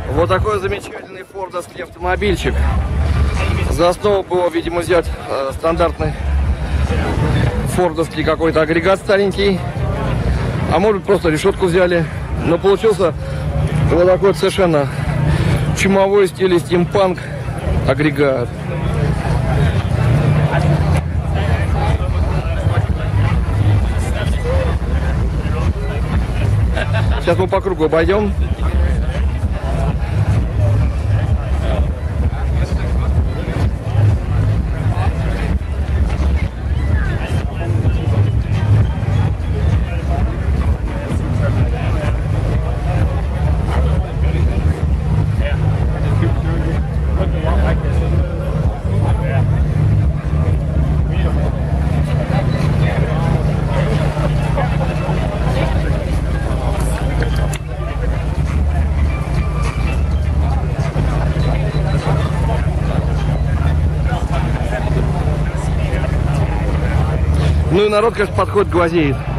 Вот такой замечательный фордовский автомобильчик. За основу было, видимо, взять стандартный фордовский какой-то агрегат старенький. А может, просто решетку взяли. Но получился вот такой совершенно чумовой стиле стимпанк агрегат. Сейчас мы по кругу обойдем. Ну и народ, конечно, подходит, глазеет.